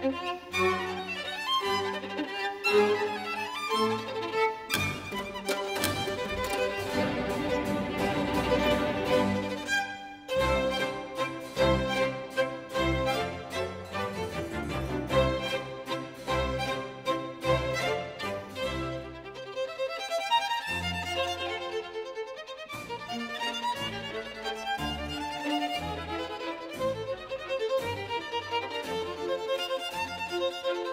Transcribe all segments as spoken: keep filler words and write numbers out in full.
Thank you.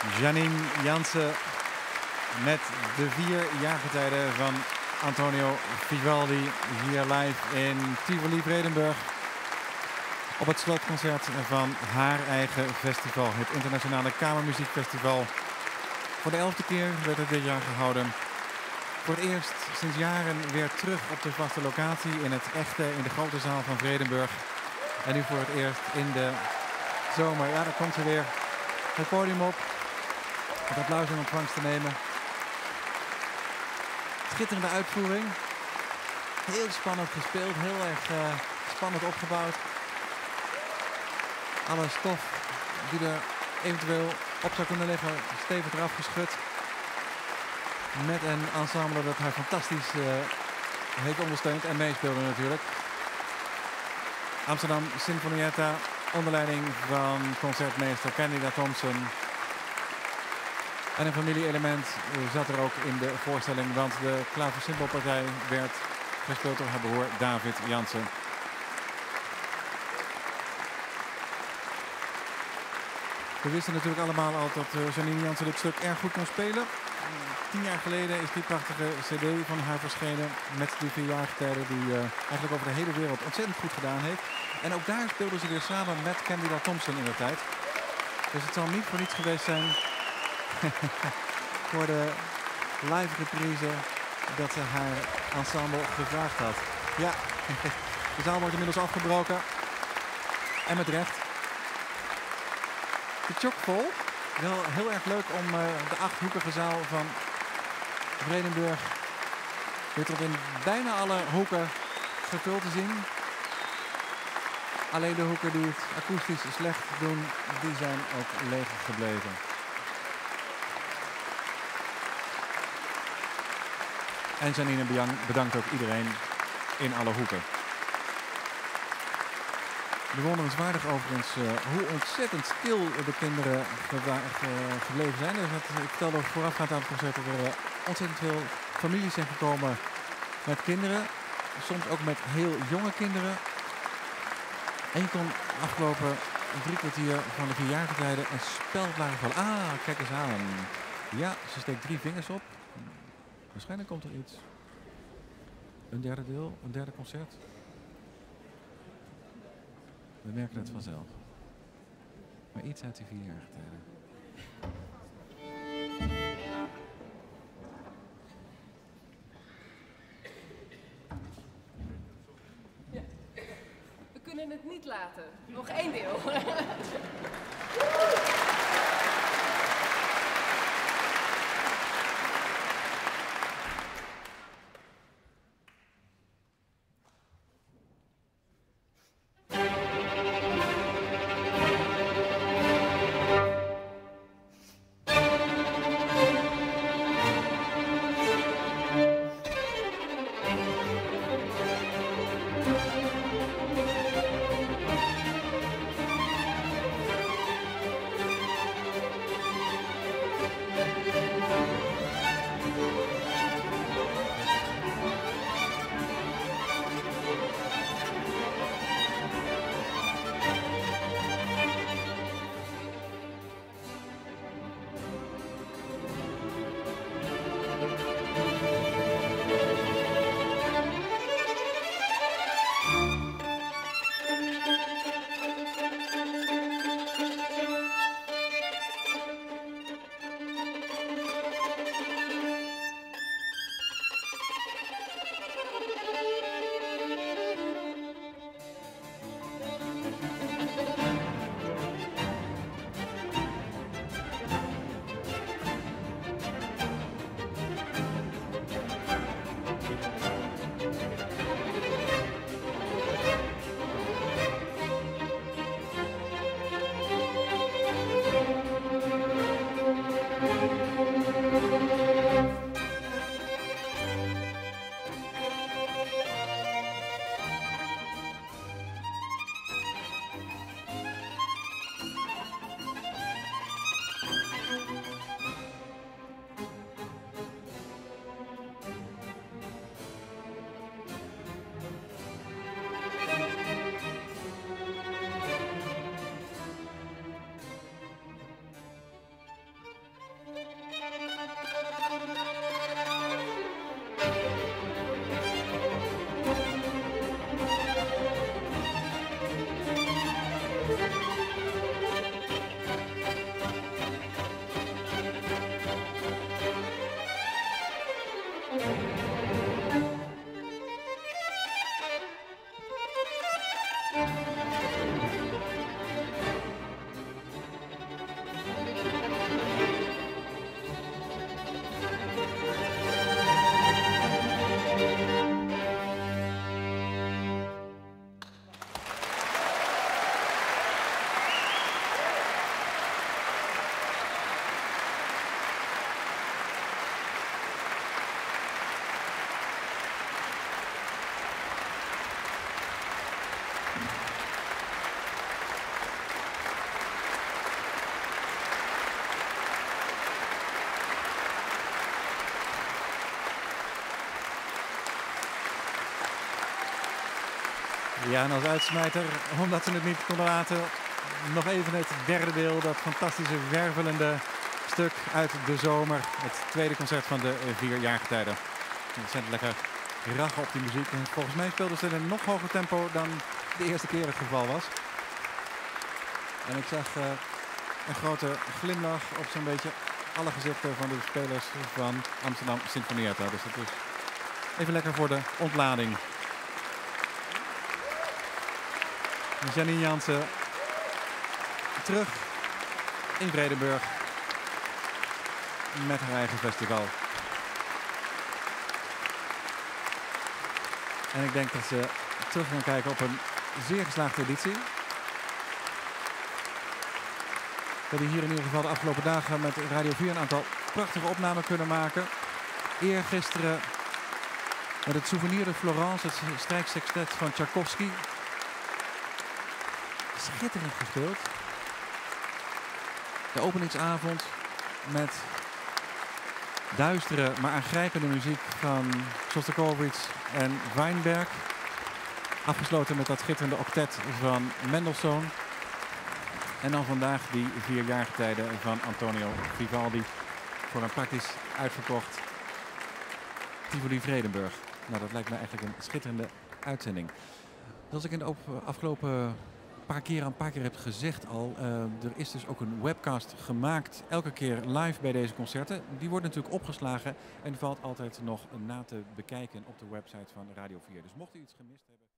Janine Jansen met de vier jaargetijden van Antonio Vivaldi hier live in Tivoli Vredenburg. Op het slotconcert van haar eigen festival, het Internationale Kamermuziekfestival. Voor de elfde keer werd het dit jaar gehouden. Voor het eerst sinds jaren weer terug op de vaste locatie in het echte, in de grote zaal van Vredenburg. En nu voor het eerst in de zomer. Ja, daar komt ze weer het podium op. Het applaus in ontvangst te nemen. Schitterende uitvoering. Heel spannend gespeeld, heel erg uh, spannend opgebouwd. Alle stof die er eventueel op zou kunnen liggen, stevig eraf geschud. Met een ensemble dat haar fantastisch uh, heeft ondersteund en meespeelde natuurlijk. Amsterdam Sinfonietta onder leiding van concertmeester Candida Thompson. En een familie-element zat er ook in de voorstelling, want de klaversymbelpartij werd gespeeld door haar broer David Jansen. We wisten natuurlijk allemaal al dat uh, Janine Jansen dit stuk erg goed kon spelen. Tien jaar geleden is die prachtige cd van haar verschenen met die vier jaargetijden die uh, eigenlijk over de hele wereld ontzettend goed gedaan heeft. En ook daar speelde ze weer samen met Candida Thompson in de tijd. Dus het zal niet voor niets geweest zijn voor de live reprise dat ze haar ensemble gevraagd had. Ja, de zaal wordt inmiddels afgebroken. En met recht. De chockvol. Wel heel erg leuk om uh, de achthoekige zaal van Vredenburg weer tot in bijna alle hoeken gevuld te zien. Alleen de hoeken die het akoestisch slecht doen, die zijn ook leeg gebleven. En Janine bedankt ook iedereen in alle hoeken. Bewonderenswaardig overigens uh, hoe ontzettend stil de kinderen ge ge gebleven zijn. Dus het, ik vertelde voorafgaand aan het concert dat er uh, ontzettend veel families zijn gekomen met kinderen. Soms ook met heel jonge kinderen. En je kon afgelopen drie kwartier van de vier jaargetijden een spel laten vallen. Ah, kijk eens aan. Ja, ze steekt drie vingers op. Waarschijnlijk komt er iets. Een derde deel, een derde concert. We merken het vanzelf. Maar iets uit die vier jaargetijden. Ja. We kunnen het niet laten. Nog één deel. Ja, en als uitsmijter, omdat ze het niet konden laten, nog even het derde deel, dat fantastische wervelende stuk uit de zomer. Het tweede concert van de vier jaargetijden. Ontzettend lekker rachen op die muziek. En volgens mij speelden ze in een nog hoger tempo dan de eerste keer het geval was. En ik zag uh, een grote glimlach op zo'n beetje alle gezichten van de spelers van Amsterdam Sinfonietta. Dus dat is even lekker voor de ontlading. Janine Jansen terug in Vredenburg met haar eigen festival. En ik denk dat ze terug gaan kijken op een zeer geslaagde editie. We hebben hier in ieder geval de afgelopen dagen met Radio vier een aantal prachtige opnamen kunnen maken. Eergisteren met het Souvenir de Florence, het strijksextet van Tchaikovsky. Schitterend gespeeld. De openingsavond met duistere maar aangrijpende muziek van Shostakovich en Weinberg. Afgesloten met dat schitterende octet van Mendelssohn. En dan vandaag die vier jaargetijden van Antonio Vivaldi voor een praktisch uitverkocht Tivoli Vredenburg. Nou, dat lijkt me eigenlijk een schitterende uitzending. Zoals ik in de afgelopen paar keer een paar keer heb gezegd al, uh, er is dus ook een webcast gemaakt, elke keer live bij deze concerten. Die wordt natuurlijk opgeslagen en valt altijd nog na te bekijken op de website van Radio vier. Dus mocht u iets gemist hebben...